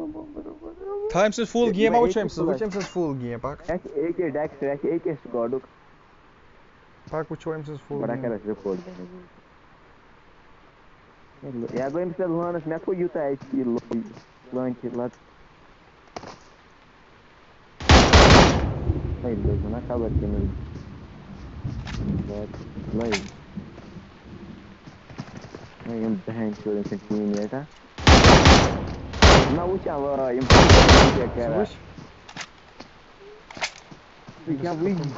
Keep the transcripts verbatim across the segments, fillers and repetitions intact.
Times is full game, which times is full game, Pak? A K Dex, A K squad. Pak, which times is full game? Yeah, going to learn as Mako Utah H P launch it. Let's play this one. I covered him. Play. I am behind you and continue later. Now, which are you? We can win.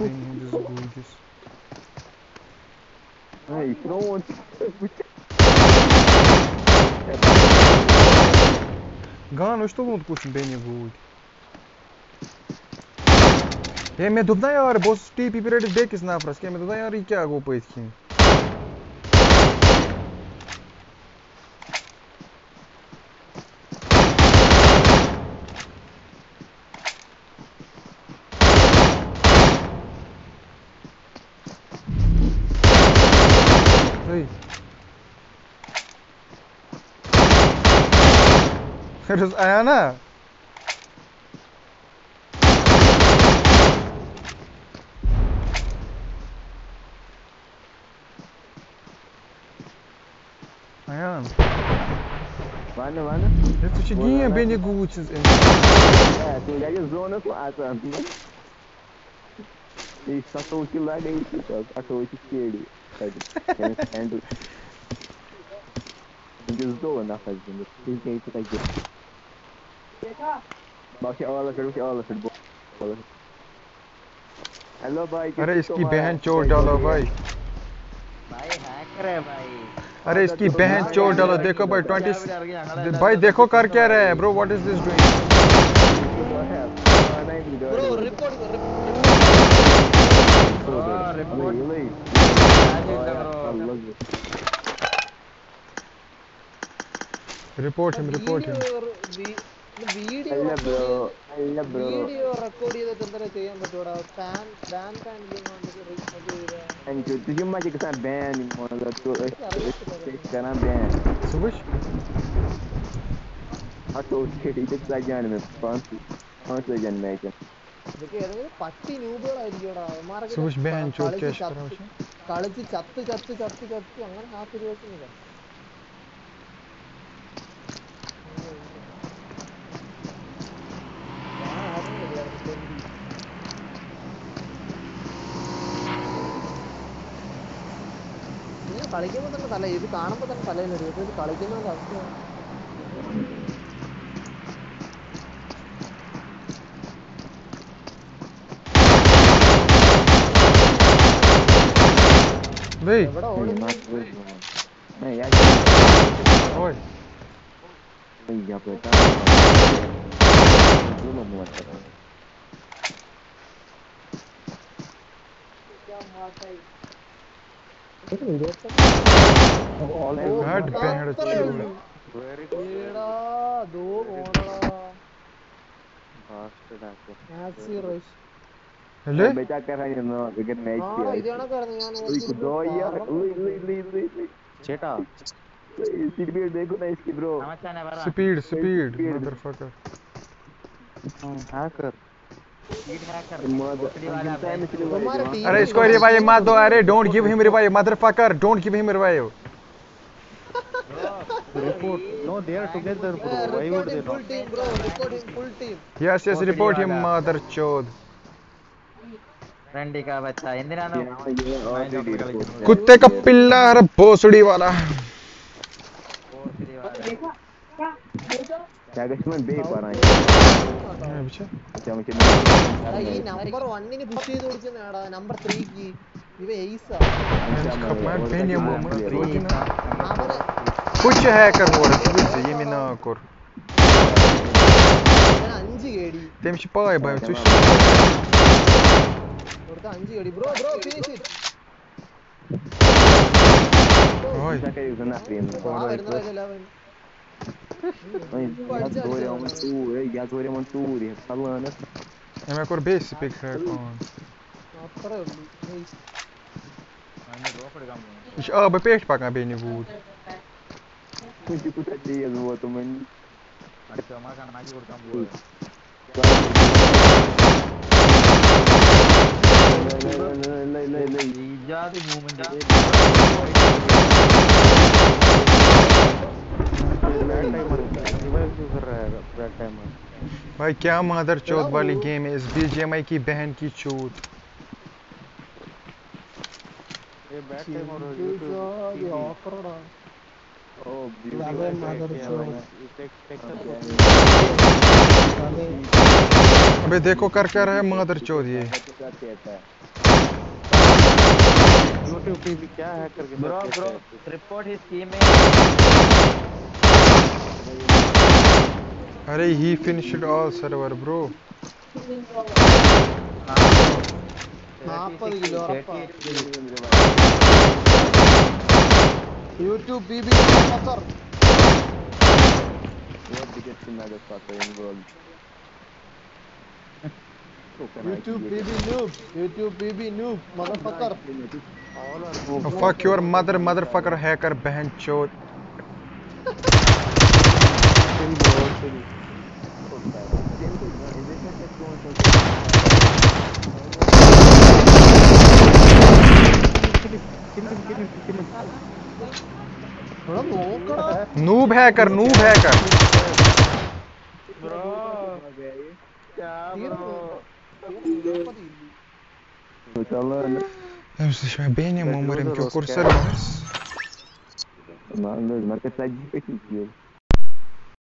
Hey, no one. Gan, ну что вот кучу бени будет? Я мне думаю, यार boss TP period देख किस ना फ्रस के मैं думаю, यार ये क्या गो पे इसकी Terus आया ना आया Mana mana? Itu ciguinha bem negócios. É, tu já zona quatro. E só tô aqui lá dentro, só a torre esquerda. Sabe? Sendo desdoa na fazenda. Quem que é isso daqui? बाकी और लड़के के और लड़के बोल हेलो भाई अरे इसकी बहन चोर डालो भाई भाई हैकर है भाई अरे इसकी बहन चोर डालो देखो भाई ट्वेंटी भाई देखो कर क्या रहा है bro what is this doing bro report report report him report him video അല്ല ബ്രോ വീഡിയോ റെക്കോർഡ് ചെയ്തിട്ട് എന്താ ചെയ്യാൻ പറ്റൂടാ പാൻ ബാൻ പാൻ انت تجمع كده بان موضوع كان بان سويش حتى كده تجانا من فانس فانس جن ماجن ഇതൊക്കെ ഏതെങ്കിലും പട്ടി ന്യൂബുകളായിരിക്കുംടാ മാർക്ക് സൂഷ് ബഹൻ ചോർ ക്യാഷ് കരാओ കളിച്ച് ചത്ത് ചത്ത് ചത്ത് ചത്ത് അങ്ങനെ ഹാപ്പി ദിവസമില്ല കളിക്കുമ്പോൾ തന്നെ തല ഇത് കാണുമ്പോൾ തന്നെ തലയിലൊരു ഇത് കളിക്കുന്നതിന്റെ അവസ്ഥ എവിടെ ഓടി God bad children. Very good. दो ओड़ा. Bastard आपको. Nazi rush. Hello. बेचा कर रहा है ना विकेट मैच किया. हाँ इधर ना करने यार. दो यार. ली ली ली ली. चेटा. स्पीड देखो ना इसकी bro. Speed speed motherfucker. Hacker. अरे इसको रिवाइव मत दो अरे don't give him revive motherfucker don't give him revive report no they are together bro why would they full team bro report him full team yes yes report him mother chod रंडी का बच्चा इंदिरानो कुत्ते का पिल्ला हर भोसड़ी वाला भोसड़ी वाला क्या गश्मन बेक वाला है अच्छा अच्छा मुझे ये नंबर वन ने पुश ചെയ്തു കൊടുക്കുന്നേടാ നമ്പർ three ക്ക് ഇവ एस ആ मैं पेन ये मोम कुछ हैकर मोड कुछ ये मिना कर ഞാൻ five കേടി temshi pay bay tuş കൊടുത്ത five കേടി ബ്രോ ബ്രോ ഫിനിഷ് ഇറ്റ് ओए जाके यूज़र ना फ्रेम ആ വരുന്നതല്ല ലെവൻ या दोरे हम तू या दोरे हम तू रे falando é minha cor base pick hack on അത്രേ ഉള്ളൂ मैंने ड्रॉप എടുക്കാൻ പോകുന്നു ich aber pecht packen bin gut कुछ कुछ दिया वो तो मैं भाई क्या मदर चौथ वाली गेम है इस बीजीएमआई की बहन की चूत ये बैक टाइम और अबे देखो कर क्या रहा है मदर चौथ ये यूट्यूब पे भी क्या है करके bro bro report his teammate अरे he finished all server bro നാപ്പത് kilo YouTube B B mother YouTube B B noob, YouTube B B noob, motherfucker. Oh, fuck your mother, motherfucker, hacker, बहन चोद. Noob hacker, noob hacker. Bro, क्या bro? Mش bem, amor, que eu curso. Mano, marca tá de